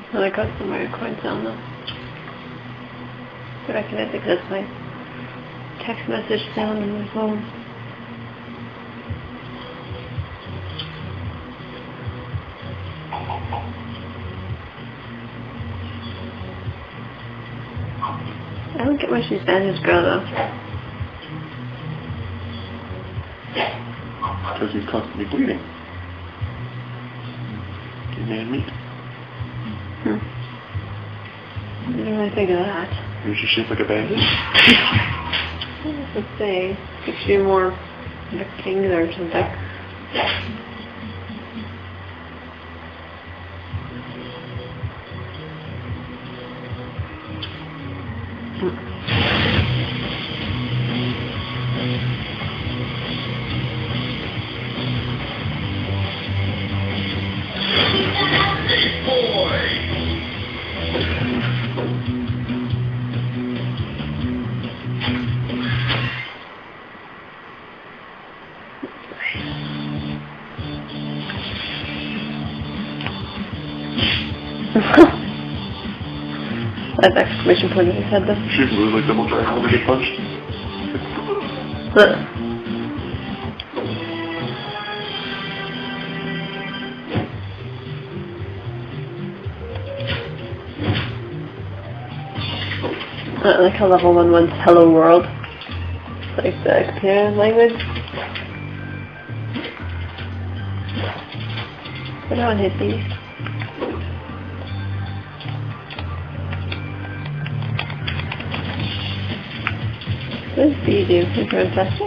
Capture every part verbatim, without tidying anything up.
And I got some weird coins on them. I reckon it because my text message sound on my phone. I don't get why she's Spanish girl though. Because he's constantly bleeding. Give me meat. Hmm. I didn't really think of that. Maybe she's shaped like a bandage? Let's say, gives you more victims or something. Hmm. That exclamation point in his head though. She's really like double dragon when they get punched. Huh. I like how level one one's hello world. Like the computer language. But I want to hit these. What does B do? Is there a faster?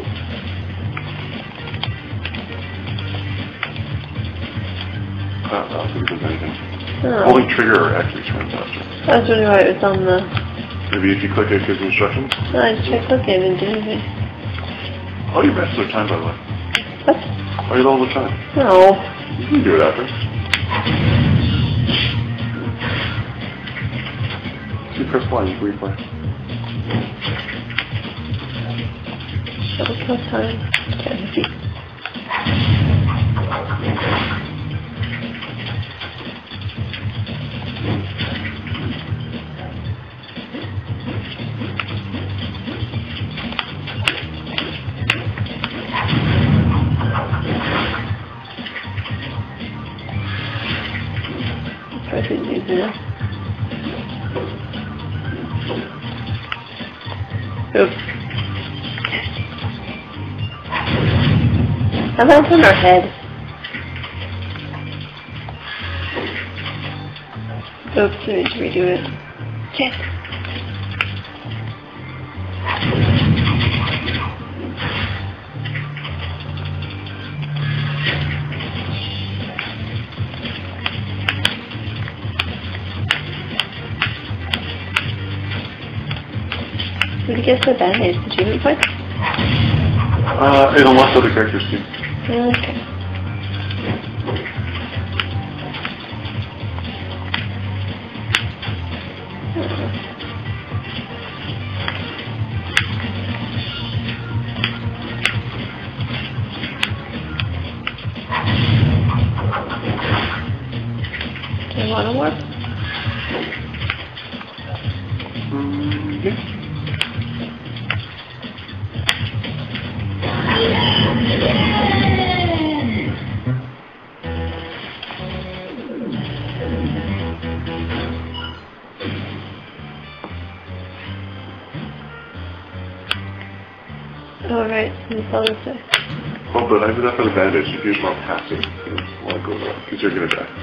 I don't know if it does anything. Oh. Holding trigger or X makes run faster. That's really why it was on the... Maybe if you click it, it gives you instructions? No, I just tried clicking and didn't do anything. Oh, your best of time, by the way. What? Oh, you're all the time. No. You can do it after. See, press Y, you can replay. Double kill time. Okay, see. Let's try to do this. Oops. How about on our head? Oops, I need to redo it. Shit. Did you get the band-aids achievement points? Uh, and unless other characters do. Okay. Do you want to warp? Mm, yeah. Oh, right. That's all this way. Oh, but I did that for the bandage. If you're not passing, you want to go there, because you're going to die.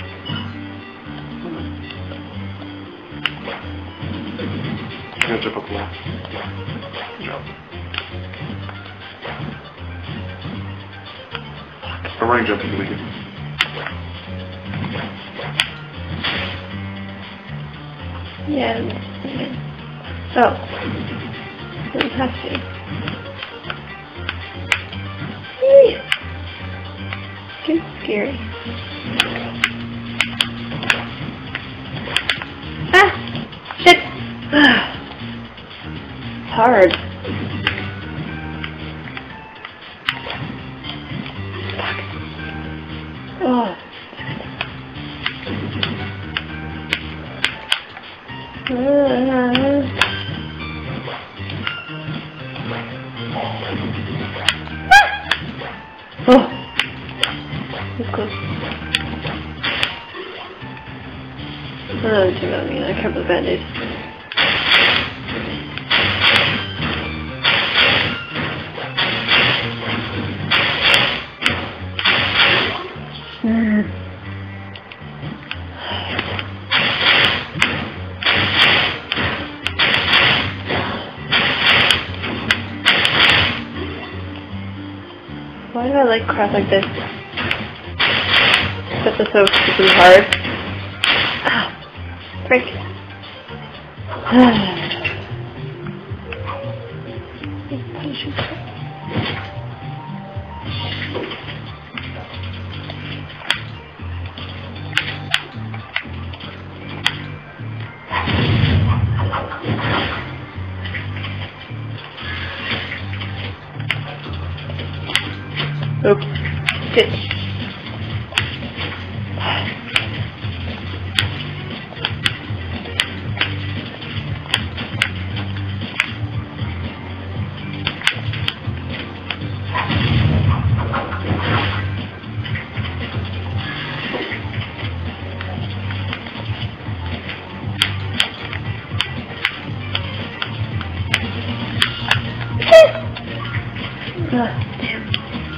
I'm going to jump up the wall. Jump. I'm running jump into the game. Yeah. Oh. Didn't have to. Whee! Too scary. Ah! Shit! Hard. Oh. It's close. Oh, too bad. I mean, I kept the band-aid. Mm. Why do I like crap like this? This is so stupidly hard. Ah, frick. Oops. Shit. Ah, damn.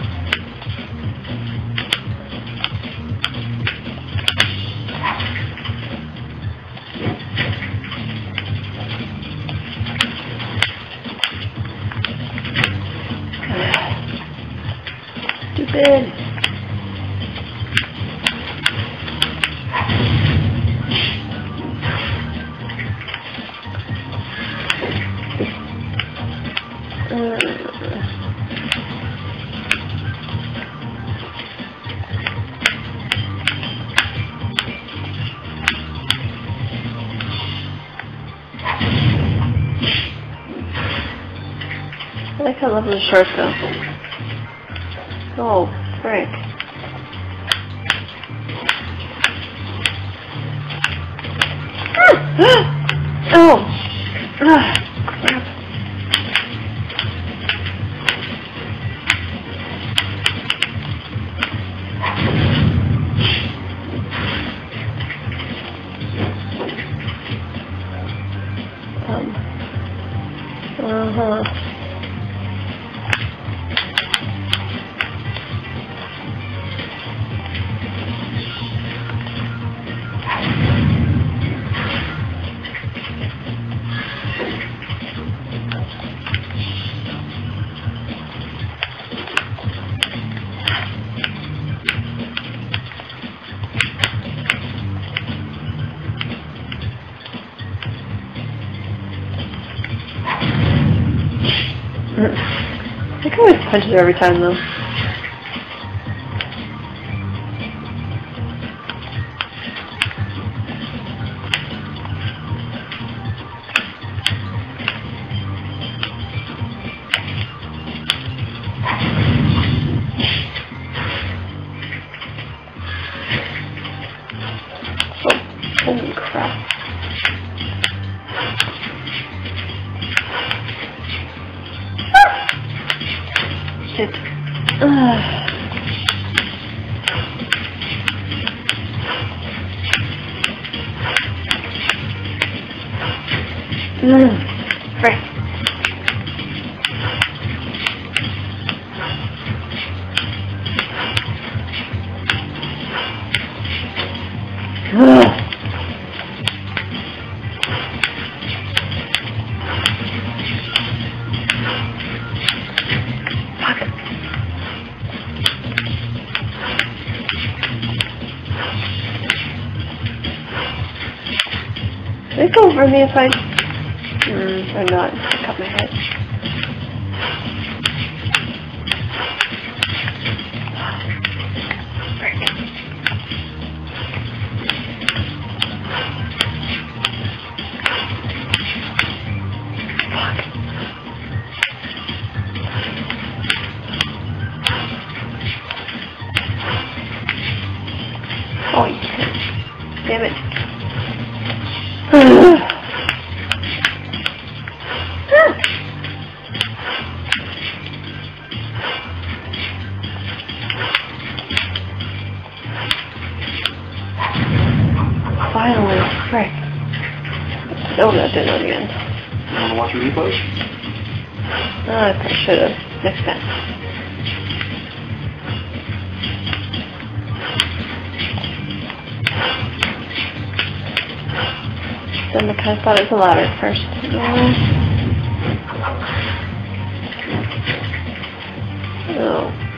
Stupid. I like how lovely short though. Oh, frick. Oh! Ah, crap. Um. Uh-huh. I can always punch it every time though. Oh, holy crap. Shit. Ugh. Mm. Frick. Ugh. Did it go over me if I... Mm, or not? I cut my head. Oh, you can't. Damn it. You want to watch a replay? Oh, I probably should have. Next time. Then I kind of thought it was a ladder at first. Uh, oh.